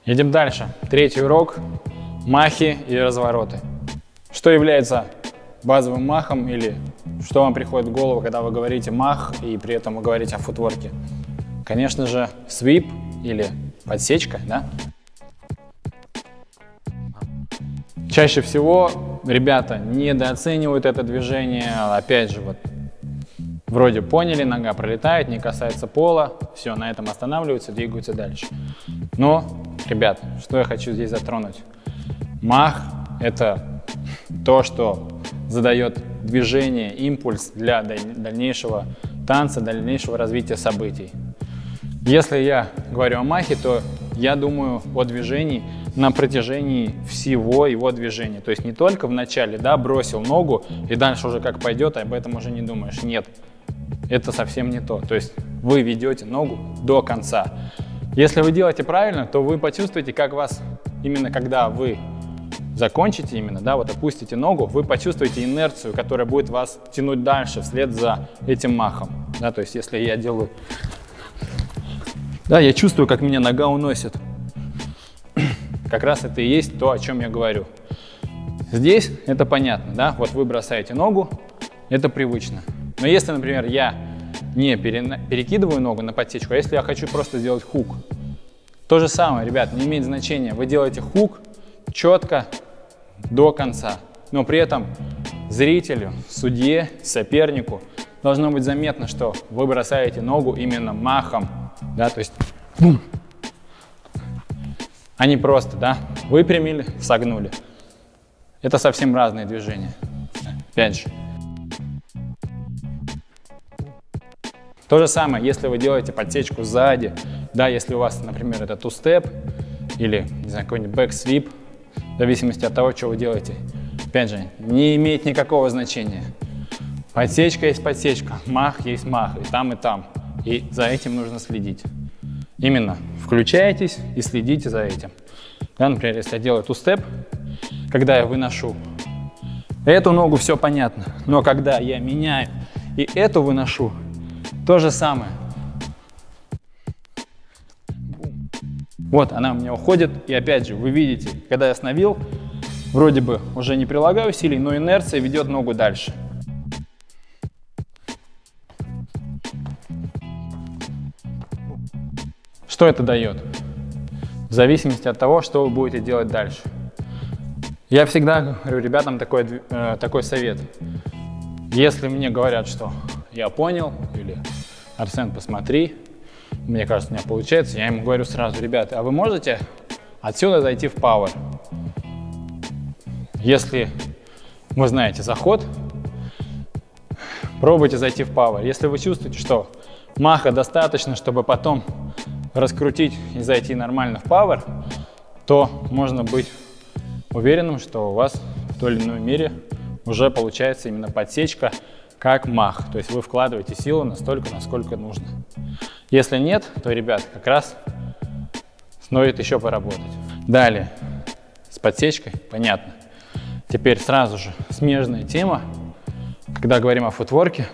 Едем дальше. Третий урок – махи и развороты. Что является базовым махом или что вам приходит в голову, когда вы говорите мах и при этом вы говорите о футворке? Конечно же, свип или подсечка, да? Чаще всего ребята недооценивают это движение. Опять же, вот вроде поняли, нога пролетает, не касается пола, все, на этом останавливаются, двигаются дальше. Но, ребят, что я хочу здесь затронуть? Мах – это то, что задает движение, импульс для дальнейшего танца, дальнейшего развития событий. Если я говорю о махе, то я думаю о движении на протяжении всего его движения. То есть не только в начале, да, бросил ногу и дальше уже как пойдет, об этом уже не думаешь. Нет, это совсем не то. То есть вы ведете ногу до конца. Если вы делаете правильно, то вы почувствуете, как вас, именно когда вы закончите, именно, да, вот опустите ногу, вы почувствуете инерцию, которая будет вас тянуть дальше вслед за этим махом. Да, то есть если я делаю... Да, я чувствую, как меня нога уносит. Как раз это и есть то, о чем я говорю. Здесь это понятно, да? Вот вы бросаете ногу, это привычно. Но если, например, я не перекидываю ногу на подсечку, а если я хочу просто сделать хук, то же самое, ребят, не имеет значения. Вы делаете хук четко до конца, но при этом зрителю, судье, сопернику должно быть заметно, что вы бросаете ногу именно махом, да, то есть бум. А не просто, да, выпрямили, согнули. Это совсем разные движения. Опять же. То же самое, если вы делаете подсечку сзади, да, если у вас, например, это two-step или, не знаю, какой-нибудь back-sweep, в зависимости от того, что вы делаете. Опять же, не имеет никакого значения. Подсечка есть подсечка, мах есть мах, и там, и там. И за этим нужно следить. Именно включаетесь и следите за этим. Да, например, если я делаю two-step, когда я выношу эту ногу, все понятно. Но когда я меняю и эту выношу, то же самое. Вот она у меня уходит. И опять же, вы видите, когда я остановил, вроде бы уже не прилагаю усилий, но инерция ведет ногу дальше. Что это дает? В зависимости от того, что вы будете делать дальше. Я всегда говорю ребятам такой совет. Если мне говорят, что я понял, или Арсен, посмотри, мне кажется, у меня получается, я ему говорю сразу: ребята, а вы можете отсюда зайти в пауэр? Если вы знаете заход, пробуйте зайти в пауэр. Если вы чувствуете, что маха достаточно, чтобы потом раскрутить и зайти нормально в пауэр, то можно быть уверенным, что у вас в той или иной мере уже получается именно подсечка как мах. То есть вы вкладываете силу настолько, насколько нужно. Если нет, то, ребят, как раз стоит еще поработать. Далее, с подсечкой, понятно. Теперь сразу же смежная тема, когда говорим о футворке,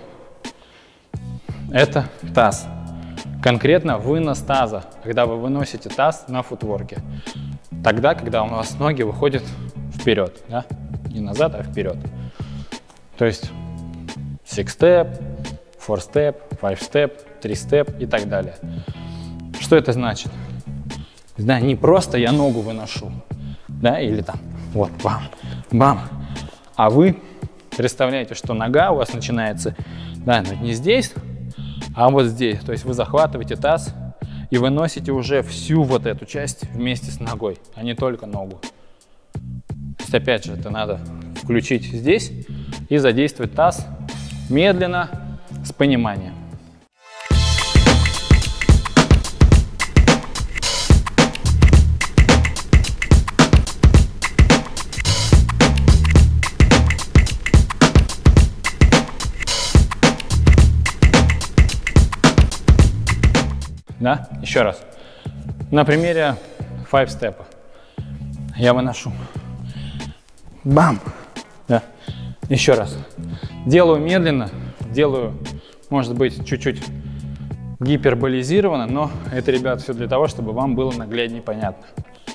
это таз. Конкретно вынос таза, когда вы выносите таз на футворке. Тогда, когда у вас ноги выходят вперед, да? Не назад, а вперед. То есть six-step, four-step, five-step, three-step и так далее. Что это значит? Да, не просто я ногу выношу, да, или там вот бам, бам, а вы представляете, что нога у вас начинается, да, но не здесь, а вот здесь. То есть вы захватываете таз и выносите уже всю вот эту часть вместе с ногой, а не только ногу. То есть опять же, это надо включить здесь и задействовать таз медленно, с пониманием. Да? Еще раз. На примере five-степа. Я выношу. Бам! Да. Еще раз. Делаю медленно, делаю, может быть, чуть-чуть гиперболизированно, но это, ребят, все для того, чтобы вам было нагляднее понятно.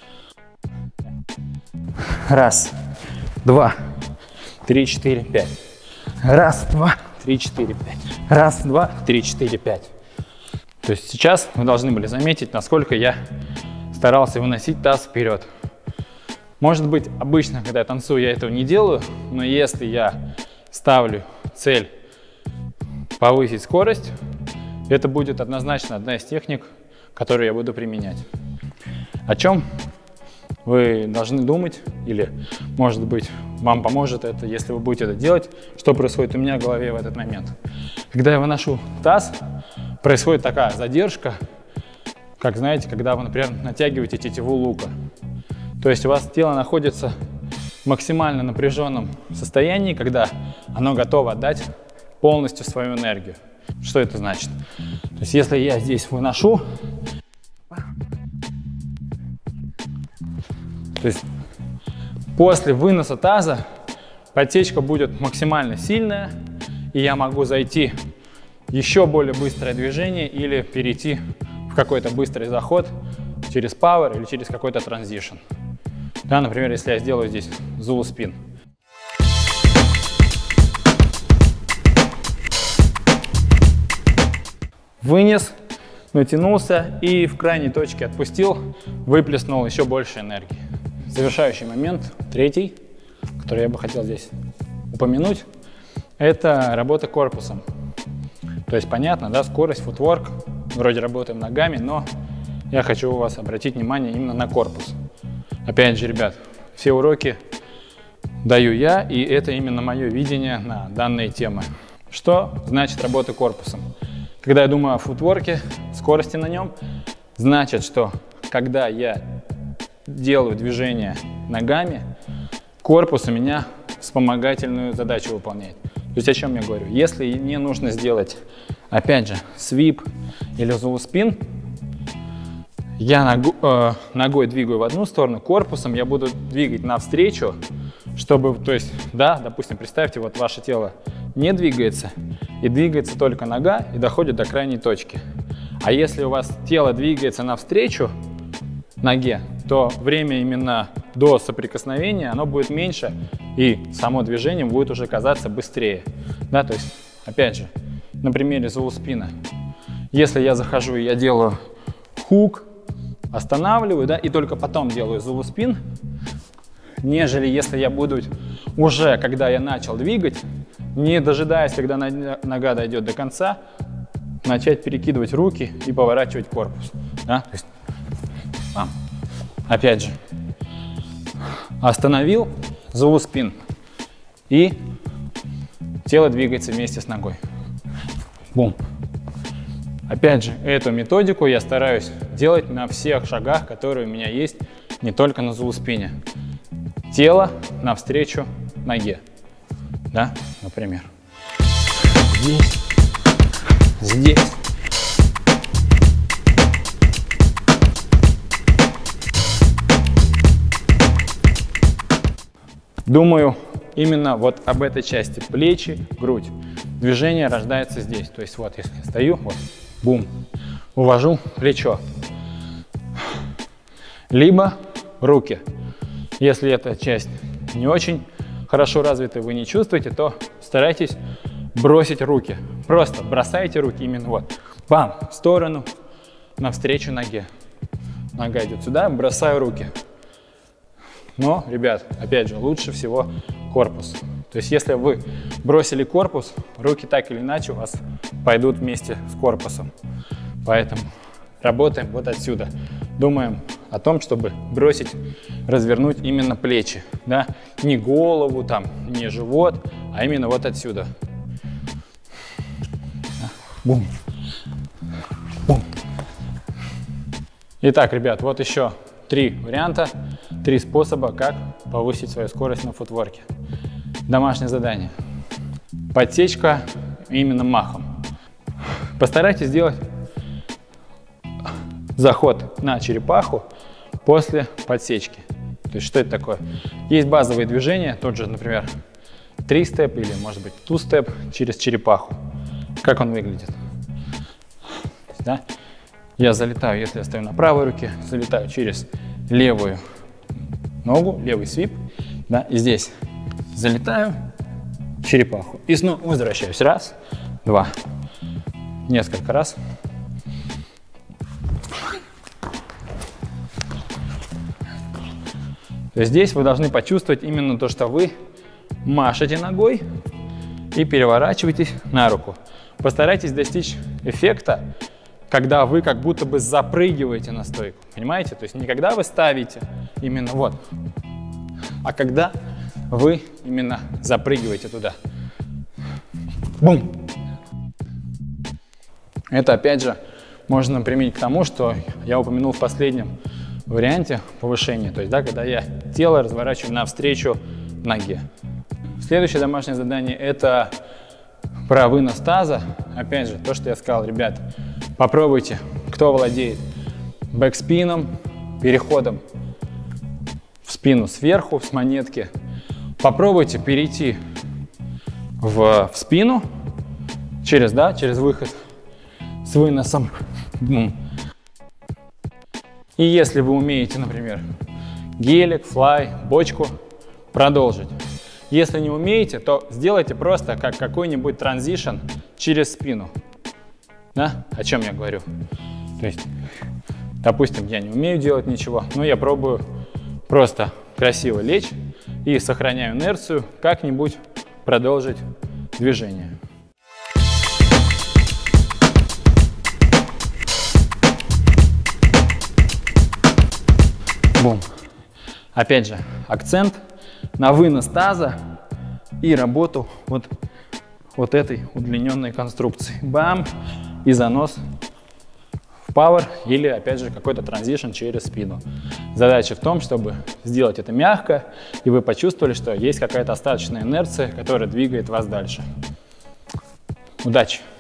Раз, два, 3, 4, 5. Раз, два, 3, 4, 5. Раз, два, 3, 4, 5. То есть сейчас вы должны были заметить, насколько я старался выносить таз вперед. Может быть, обычно, когда я танцую, я этого не делаю, но если я ставлю цель повысить скорость, это будет однозначно одна из техник, которую я буду применять. О чем вы должны думать, или, может быть, вам поможет это, если вы будете это делать, что происходит у меня в голове в этот момент. Когда я выношу таз, происходит такая задержка, как, знаете, когда вы, например, натягиваете тетиву лука. То есть у вас тело находится в максимально напряженном состоянии, когда оно готово отдать полностью свою энергию. Что это значит? То есть если я здесь выношу, то есть после выноса таза подтечка будет максимально сильная, и я могу зайти в еще более быстрое движение или перейти в какой-то быстрый заход через power или через какой-то транзишн. Да, например, если я сделаю здесь Zulu Spin. Вынес, натянулся и в крайней точке отпустил, выплеснул еще больше энергии. Завершающий момент, третий, который я бы хотел здесь упомянуть, это работа корпусом. То есть понятно, да, скорость, футворк, вроде работаем ногами, но я хочу у вас обратить внимание именно на корпус. Опять же, ребят, все уроки даю я, и это именно мое видение на данные темы. Что значит работа корпусом? Когда я думаю о футворке, скорости на нем, значит, что когда я делаю движение ногами, корпус у меня вспомогательную задачу выполняет. То есть о чем я говорю? Если мне нужно сделать, опять же, свип или Zulu Spin, я ногой двигаю в одну сторону, корпусом я буду двигать навстречу, чтобы, то есть, да, допустим, представьте, вот ваше тело не двигается, и двигается только нога, и доходит до крайней точки. А если у вас тело двигается навстречу ноге, то время именно до соприкосновения, оно будет меньше, и само движение будет уже казаться быстрее. Да, то есть, опять же, на примере Zulu Spin. Если я захожу и я делаю хук, останавливаю, да, и только потом делаю Zulu Spin, нежели если я буду уже, когда я начал двигать, не дожидаясь, когда нога дойдет до конца, начать перекидывать руки и поворачивать корпус. Да? То есть, опять же, остановил, Zulu Spin, и тело двигается вместе с ногой. Бум. Опять же, эту методику я стараюсь делать на всех шагах, которые у меня есть, не только на Zulu Spin. Тело навстречу ноге. Да, например. Здесь. Думаю именно вот об этой части. Плечи, грудь. Движение рождается здесь. То есть вот, если я стою, вот, бум, увожу плечо. Либо руки. Если эта часть не очень хорошо развита, вы не чувствуете, то старайтесь бросить руки. Просто бросайте руки именно вот. Бам! В сторону, навстречу ноге. Нога идет сюда, бросаю руки. Но, ребят, опять же, лучше всего корпус. То есть, если вы бросили корпус, руки так или иначе у вас пойдут вместе с корпусом. Поэтому работаем вот отсюда. Думаем о том, чтобы бросить, развернуть именно плечи. Да? Не голову, там, не живот, а именно вот отсюда. Бум. Бум. Итак, ребят, вот еще 3 варианта, 3 способа, как повысить свою скорость на футворке. Домашнее задание. Подсечка именно махом. Постарайтесь сделать заход на черепаху после подсечки. То есть что это такое? Есть базовые движения, тот же, например, 3-степ или, может быть, 2-степ через черепаху. Как он выглядит? Да? Я залетаю, если я стою на правой руке, залетаю через левую ногу, левый свип, Да, и здесь залетаю в черепаху и снова возвращаюсь. Раз, два, несколько раз. То есть здесь вы должны почувствовать именно то, что вы машете ногой и переворачиваетесь на руку. Постарайтесь достичь эффекта, когда вы как будто бы запрыгиваете на стойку. Понимаете? То есть не когда вы ставите именно вот, а когда вы именно запрыгиваете туда. Бум! Это опять же можно применить к тому, что я упомянул в последнем варианте повышения. То есть, да, когда я тело разворачиваю навстречу ноге. Следующее домашнее задание — это про вынос таза. Опять же, то, что я сказал, ребят, попробуйте, кто владеет бэкспином, переходом в спину сверху с монетки. Попробуйте перейти в спину через выход с выносом. И если вы умеете, например, гелик, флай, бочку, продолжить. Если не умеете, то сделайте просто как какой-нибудь транзишн через спину. Да? О чем я говорю? То есть, допустим, я не умею делать ничего, но я пробую просто красиво лечь и сохраняю инерцию, как-нибудь продолжить движение. Бум. Опять же, акцент на вынос таза и работу вот этой удлиненной конструкции. Бам! И занос в пауэр или, опять же, какой-то транзишн через спину. Задача в том, чтобы сделать это мягко, и вы почувствовали, что есть какая-то остаточная инерция, которая двигает вас дальше. Удачи!